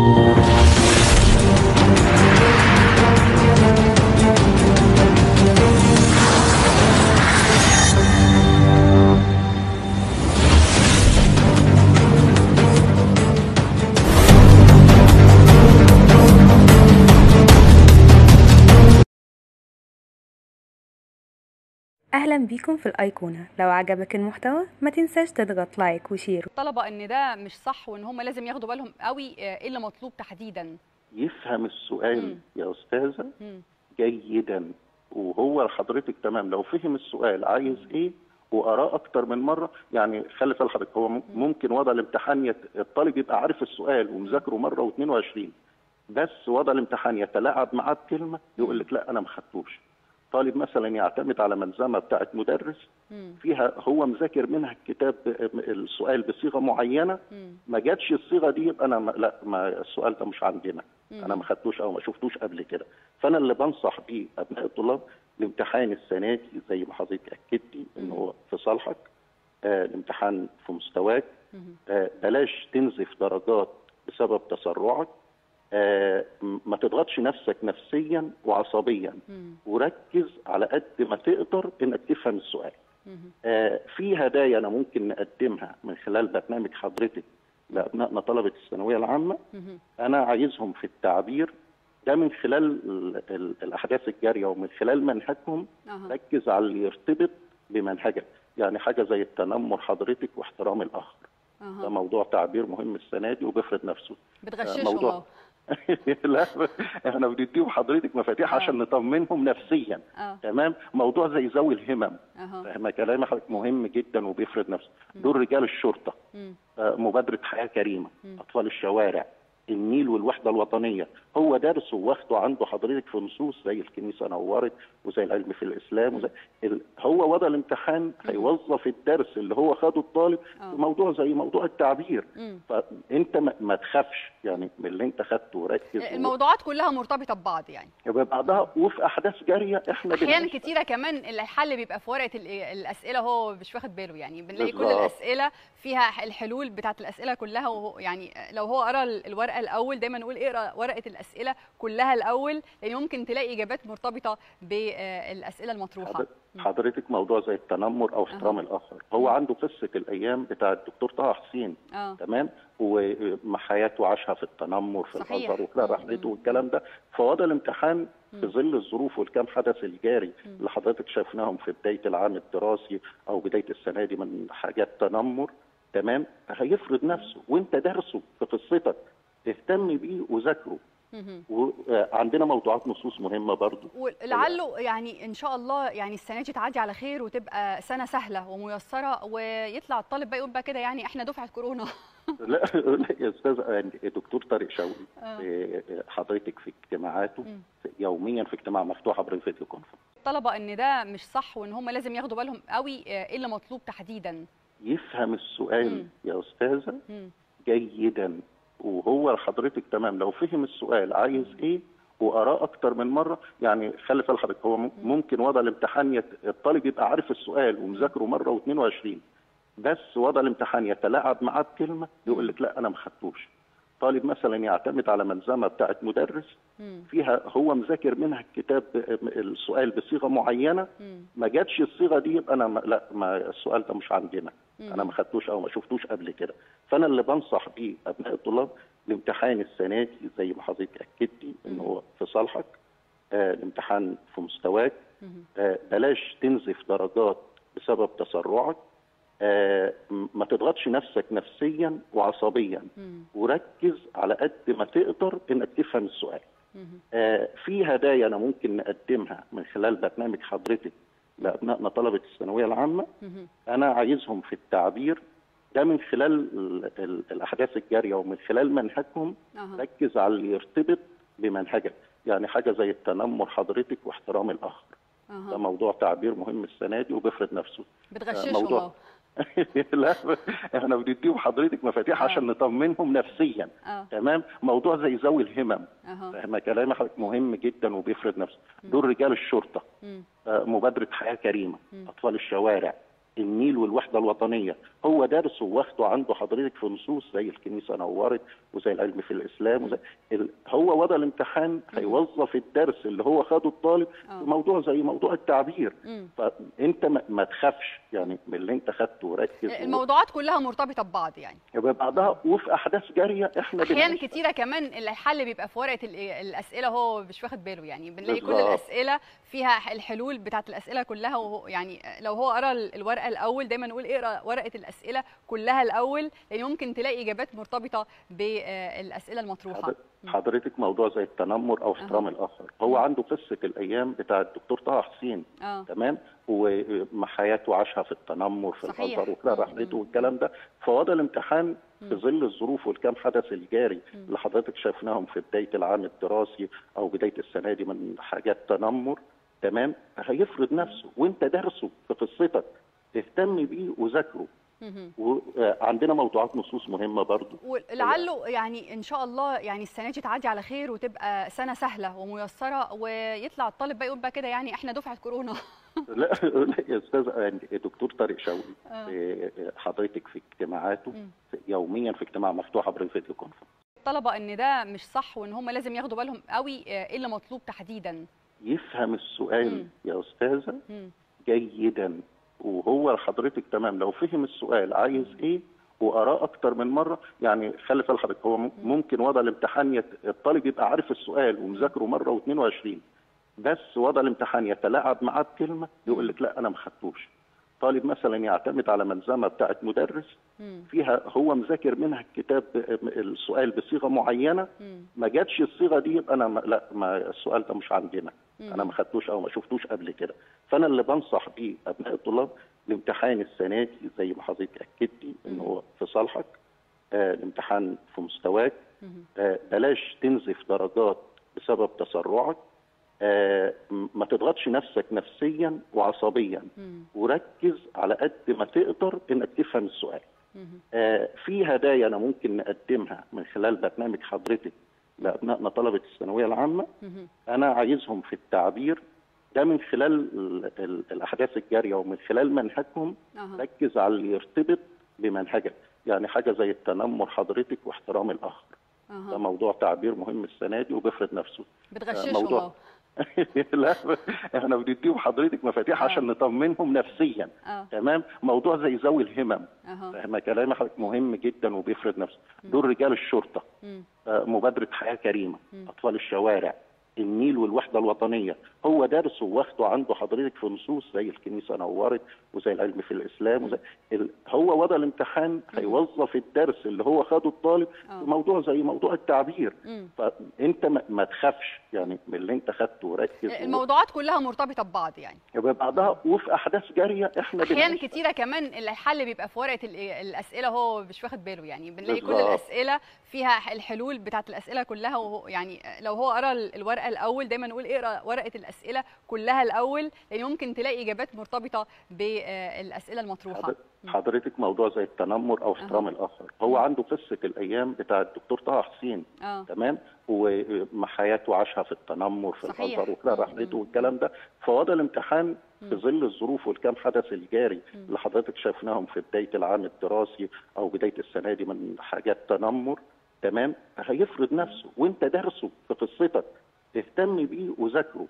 اهلا بيكم في الايقونة. لو عجبك المحتوى ما تنساش تضغط لايك وشير. طلبة ان ده مش صح وان هم لازم ياخدوا بالهم قوي ايه اللي مطلوب تحديدا. يفهم السؤال يا استاذة جيدا، وهو حضرتك تمام لو فهم السؤال عايز ايه وقراه اكتر من مره. يعني خلي بالك حضرتك، هو ممكن وضع الامتحان الطالب يبقى عارف السؤال ومذاكره مره و22، بس وضع الامتحان يتلاعب معاه بكلمه يقول لك لا انا ما خدتوش. طالب مثلا يعتمد على ملزمه بتاعت مدرس فيها هو مذاكر منها الكتاب السؤال بصيغه معينه، ما جاتش الصيغه دي يبقى انا لا، ما السؤال ده مش عندنا، انا ما خدتوش او ما شفتوش قبل كده. فانا اللي بنصح بيه ابناء الطلاب الامتحان السنه دي زي ما حضرتك اكدتي ان هو في صالحك، الامتحان في مستواك، بلاش تنزف درجات بسبب تسرعك، ما تضغطش نفسك نفسيا وعصبيا، وركز على قد ما تقدر انك تفهم السؤال. في هدايا انا ممكن نقدمها من خلال برنامج حضرتك لابنائنا طلبه الثانويه العامه، انا عايزهم في التعبير ده من خلال الاحداث الجاريه ومن خلال منهجهم. ركز على اللي يرتبط بمنهجك، يعني حاجه زي التنمر حضرتك واحترام الاخر. ده موضوع تعبير مهم السنه دي وبيفرض نفسه. بتغششهم لا احنا بنديهم حضرتك مفاتيح عشان نطمنهم نفسيا. تمام. موضوع زي ذوي الهمم، فاهمه كلامي حضرتك، مهم جدا وبيفرض نفسه. دول رجال الشرطه، مبادره حياه كريمه، اطفال الشوارع، النيل والوحده الوطنيه، هو درسه واخده عنده حضرتك في نصوص زي الكنيسه نورت وزي العلم في الاسلام وزي هو وضع الامتحان هيوظف الدرس اللي هو خده الطالب في موضوع زي موضوع التعبير. فانت ما تخافش يعني من اللي انت خدته، وركز. الموضوعات كلها مرتبطه ببعض يعني ببعضها وفي احداث جاريه. احنا احيانا كتيره كمان الحل بيبقى في ورقه الاسئله، هو مش واخد باله. يعني بنلاقي كل الاسئله فيها الحلول بتاعت الاسئله كلها، وهو يعني لو هو قرا الورقه الاول، دايما نقول اقرا ورقه الاسئله كلها الاول، لان ممكن تلاقي اجابات مرتبطه بالاسئله المطروحه. حضرتك موضوع زي التنمر او احترام الاخر، هو عنده قصه الايام بتاع الدكتور طه حسين. تمام. وحياته عاشها في التنمر في الازهر وخلال رحلته والكلام ده. فوضع الامتحان في ظل الظروف والكام حدث الجاري اللي حضرتك شايفناهم في بدايه العام الدراسي او بدايه السنه دي من حاجات تنمر، تمام، هيفرض نفسه وانت دارسه في قصتك، اهتم بيه وذاكره. وعندنا موضوعات نصوص مهمه برضو، ولعله يعني ان شاء الله يعني السنه دي تعدي على خير وتبقى سنه سهله وميسره، ويطلع الطالب بقى يقول بقى كده يعني احنا دفعه كورونا. لا يا استاذ، الدكتور طارق شوقي حضرتك في اجتماعاته يوميا، في اجتماع مفتوح عبر الفيديو كونفرنس. طلبه ان ده مش صح وان هم لازم ياخدوا بالهم قوي ايه اللي مطلوب تحديدا. يفهم السؤال يا استاذه جيدا، وهو حضرتك تمام لو فهم السؤال عايز ايه وقراه اكتر من مره. يعني خلي بالك حضرتك، هو ممكن وضع الامتحان الطالب يبقى عارف السؤال ومذاكره مره و22، بس وضع الامتحان يتلاعب معاه بكلمه يقول لك لا انا ما خدتوش. طالب مثلا يعتمد على ملزمه بتاعت مدرس فيها هو مذاكر منها الكتاب السؤال بصيغه معينه، ما جاتش الصيغه دي يبقى انا لا، ما السؤال ده مش عندنا، انا ما خدتوش او ما شفتوش قبل كده. فانا اللي بنصح بيه ابناء الطلاب الامتحان السنه دي زي ما حضرتك اكدتي ان هو في صالحك، الامتحان في مستواك، بلاش تنزف درجات بسبب تسرعك، ما تضغطش نفسك نفسيا وعصبيا، وركز على قد ما تقدر انك تفهم السؤال. في هدايا انا ممكن نقدمها من خلال برنامج حضرتك لابنائنا طلبه الثانويه العامه، انا عايزهم في التعبير ده من خلال الاحداث الجاريه ومن خلال منهجهم. ركز على اللي يرتبط بمنهجك، يعني حاجه زي التنمر حضرتك واحترام الاخر. ده موضوع تعبير مهم السنه دي وبيفرض نفسه. بتغششهم لا احنا بنديهم حضرتك مفاتيح عشان نطمنهم نفسيا. تمام. موضوع زي ذوي الهمم، فاهمه كلامي حضرتك، مهم جدا وبيفرض نفسه. دول رجال الشرطه، مبادره حياه كريمه، اطفال الشوارع، النيل والوحده الوطنيه، هو درسه واخده عنده حضرتك في نصوص زي الكنيسه نورت وزي العلم في الاسلام وزي هو وضع الامتحان هيوظف الدرس اللي هو خده الطالب في موضوع زي موضوع التعبير. فانت ما تخافش يعني من اللي انت خدته، وركز. الموضوعات كلها مرتبطه ببعض يعني ببعضها وفي احداث جاريه احنا احيانا كتيره كمان الحل بيبقى في ورقه الاسئله هو مش واخد باله، يعني بنلاقي كل بالظبط. الاسئله فيها الحلول بتاعت الاسئله كلها، وهو يعني لو هو قرا الورقه الاول، دايما نقول اقرا ورقه الاسئله كلها الاول، لان ممكن تلاقي اجابات مرتبطه بالاسئله المطروحه. حضرتك موضوع زي التنمر او احترام الاخر، هو عنده قصه الايام بتاع الدكتور طه حسين. تمام، وحياته عاشها في التنمر في الازهر وخلال رحلته والكلام ده. فوضع الامتحان في ظل الظروف والكام حدث الجاري اللي حضرتك شايفناهم في بدايه العام الدراسي او بدايه السنه دي من حاجات تنمر، تمام، هيفرض نفسه وانت درسه في قصتك، اهتم بيه وذاكره. وعندنا موضوعات نصوص مهمه برضو، ولعله يعني ان شاء الله يعني السنه دي تعدي على خير وتبقى سنه سهله وميسره، ويطلع الطالب بقى يقول بقى كده يعني احنا دفعه كورونا. لا يا استاذ، يعني الدكتور طارق شوقي حضرتك في اجتماعاته يوميا، في اجتماع مفتوح عبر الفيديو كونفرنس، الطلبه ان ده مش صح وان هم لازم ياخدوا بالهم قوي ايه اللي مطلوب تحديدا. يفهم السؤال يا استاذه جيدا، وهو حضرتك تمام لو فهم السؤال عايز ايه وقراه اكتر من مره. يعني خلي بالك حضرتك، هو ممكن وضع الامتحان الطالب يبقى عارف السؤال ومذاكره مره و22، بس وضع الامتحان يتلاعب معاه بكلمه يقول لك لا انا ما خدتوش. طالب مثلا يعتمد على ملزمه بتاعت مدرس فيها هو مذاكر منها الكتاب السؤال بصيغه معينه، ما جاتش الصيغه دي يبقى انا لا، ما السؤال ده مش عندنا، انا ما خدتوش او ما شفتوش قبل كده. فانا اللي بنصح بيه ابناء الطلاب، الامتحان السنه دي زي ما حضرتك اكدتي ان هو في صالحك، الامتحان في مستواك، بلاش تنزف درجات بسبب تسرعك، ما تضغطش نفسك نفسيا وعصبيا، وركز على قد ما تقدر انك تفهم السؤال. في هدايا انا ممكن نقدمها من خلال برنامج حضرتك لابنائنا طلبه الثانويه العامه، انا عايزهم في التعبير ده من خلال الاحداث الجاريه ومن خلال منهجهم. ركز على اللي يرتبط بمنهجك، يعني حاجه زي التنمر حضرتك واحترام الاخر، ده موضوع تعبير مهم السنه دي وبيفرض نفسه. بتغششهم لا احنا بنديهم حضرتك مفاتيح عشان نطمنهم نفسيا. تمام، موضوع زي ذوي الهمم، فاهمه كلامي حضرتك، مهم جدا وبيفرض نفسه. دول رجال الشرطه، مبادره حياه كريمه، اطفال الشوارع، النيل والوحده الوطنيه، هو درسه واخده عنده حضرتك في نصوص زي الكنيسه نورت وزي العلم في الاسلام وزي هو وضع الامتحان هيوظف الدرس اللي هو خده الطالب في موضوع زي موضوع التعبير. فانت ما تخافش يعني من اللي انت خدته، وركز. الموضوعات كلها مرتبطه ببعض يعني ببعضها وفي احداث جاريه احنا احيانا كتيره كمان الحل بيبقى في ورقه الاسئله هو مش واخد باله، يعني بنلاقي بالظبط. كل الاسئله فيها الحلول بتاعت الاسئله كلها، وهو يعني لو هو قرا الورقه الاول، دايما نقول اقرا ورقه الاسئله كلها الاول، لان ممكن تلاقي اجابات مرتبطه بالاسئله المطروحه. حضرتك موضوع زي التنمر او احترام الاخر، هو عنده قصه الايام بتاع الدكتور طه حسين. تمام، وحياته عاشها في التنمر في الازهر وخلال رحلته والكلام ده. فوضع الامتحان في ظل الظروف والكام حدث الجاري اللي حضرتك شايفناهم في بدايه العام الدراسي او بدايه السنه دي من حاجات تنمر، تمام، هيفرض نفسه وانت درسه في قصتك، اهتم بيه وذاكره.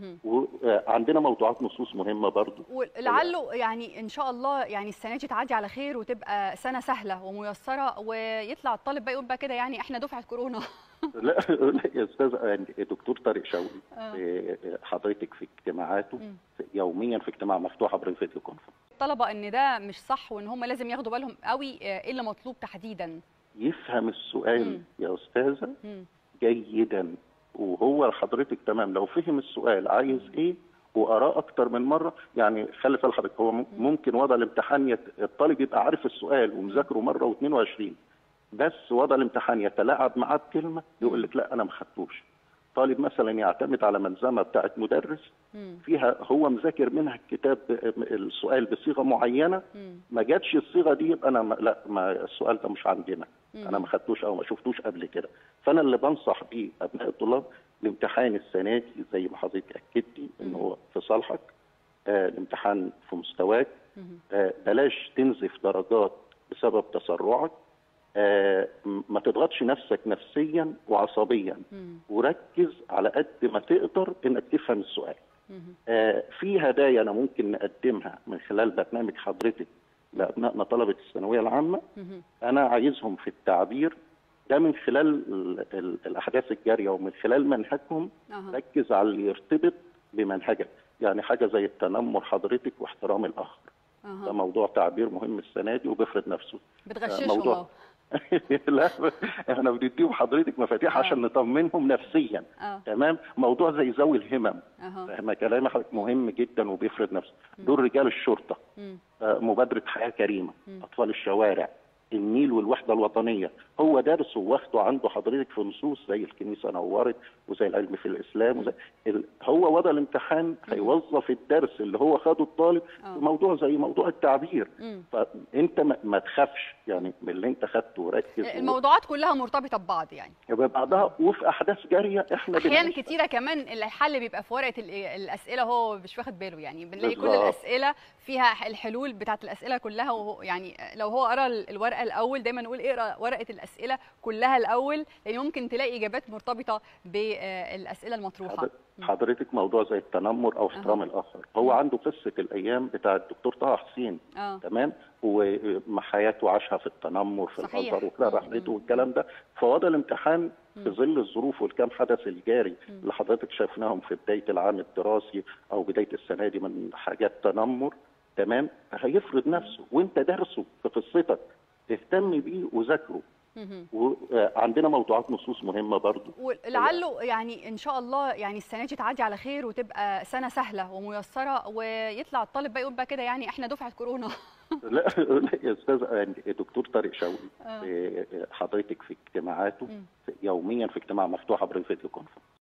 وعندنا موضوعات نصوص مهمه برضو، ولعله يعني ان شاء الله يعني السنه دي تعدي على خير وتبقى سنه سهله وميسره، ويطلع الطالب بقى يقول بقى كده يعني احنا دفعه كورونا. لا يا استاذ، يعني الدكتور طارق شوقي حضرتك في اجتماعاته يوميا، في اجتماع مفتوح عبر الفيديو كونفرنس، الطلبه ان ده مش صح وان هم لازم ياخدوا بالهم قوي ايه اللي مطلوب تحديدا. يفهم السؤال يا استاذه جيدا، وهو حضرتك تمام لو فهم السؤال عايز ايه وقراه اكتر من مره. يعني خلي بالك حضرتك، هو ممكن وضع الامتحان الطالب يبقى عارف السؤال ومذاكره مره و22، بس وضع الامتحان يتلاعب معاه بكلمه يقول لك لا انا ما خدتوش. طالب مثلا يعتمد على ملزمه بتاعت مدرس فيها هو مذاكر منها الكتاب السؤال بصيغه معينه، ما جاتش الصيغه دي يبقى انا لا، ما السؤال ده مش عندنا، انا ما خدتوش او ما شفتوش قبل كده. فانا اللي بنصح بيه ابناء الطلاب، الامتحان السنه دي زي ما حضرتك اكدتي ان هو في صالحك، الامتحان في مستواك، بلاش تنزف درجات بسبب تسرعك، ما تضغطش نفسك نفسيا وعصبيا، وركز على قد ما تقدر انك تفهم السؤال. في هدايا انا ممكن نقدمها من خلال برنامج حضرتك لابنائنا طلبه الثانويه العامه، انا عايزهم في التعبير ده من خلال الاحداث الجاريه ومن خلال منهجهم. ركز على اللي يرتبط بمنهجك، يعني حاجه زي التنمر حضرتك واحترام الاخر. ده موضوع تعبير مهم السنه دي وبيفرض نفسه. بتغششهم لا، احنا بنديهم حضرتك مفاتيح عشان نطمنهم نفسيا. تمام. موضوع زي ذوي الهمم، فاهمه كلامي حضرتك، مهم جدا وبيفرض نفسه. دور رجال الشرطه، مبادره حياه كريمه، اطفال الشوارع، النيل والوحده الوطنيه، هو درسه واخده عنده حضرتك في نصوص زي الكنيسه نورت وزي العلم في الاسلام وزي هو وضع الامتحان هيوظف الدرس اللي هو خده الطالب في موضوع زي موضوع التعبير. فانت ما تخافش يعني من اللي انت خدته، وركز. الموضوعات كلها مرتبطه ببعض يعني ببعضها وفي احداث جاريه. احنا احيانا كتيره كمان الحل بيبقى في ورقه الاسئله، هو مش واخد باله يعني. بنلاقي كل الاسئله فيها الحلول بتاعت الاسئله كلها، وهو يعني لو هو قرا الورقه الاول، دايما نقول اقرا ورقه الاسئله كلها الاول، لان ممكن تلاقي اجابات مرتبطه بالاسئله المطروحه. حضرتك موضوع زي التنمر او احترام الاخر، هو عنده قصه الايام بتاع الدكتور طه حسين. تمام. وما حياته عاشها في التنمر في الازهر وخلال رحلته والكلام ده. فوضع الامتحان في ظل الظروف والكام حدث الجاري اللي حضرتك شايفناهم في بدايه العام الدراسي او بدايه السنه دي من حاجات تنمر، تمام، هيفرض نفسه وانت درسه في قصتك، اهتم بيه وذاكره. وعندنا موضوعات نصوص مهمه برضو، ولعله يعني ان شاء الله يعني السنه دي تعدي على خير وتبقى سنه سهله وميسره، ويطلع الطالب بقى يقول بقى كده يعني احنا دفعه كورونا. لا يا استاذ، الدكتور طارق شوقي حضرتك في اجتماعاته يوميا، في اجتماع مفتوح عبر الفيديو كونفرنس،